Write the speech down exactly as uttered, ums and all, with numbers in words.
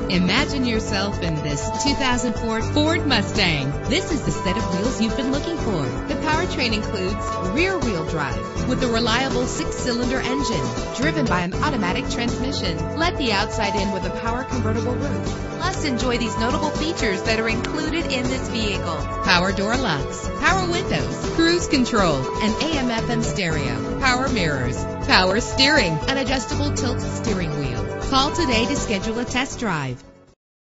Imagine yourself in this two thousand four Ford Mustang. This is the set of wheels you've been looking for. The powertrain includes rear-wheel drive with a reliable six-cylinder engine driven by an automatic transmission. Let the outside in with a power convertible roof. Plus, enjoy these notable features that are included in this vehicle: power door locks, power windows, cruise control, an A M F M stereo, power mirrors, power steering, an adjustable tilt steering wheel. Call today to schedule a test drive.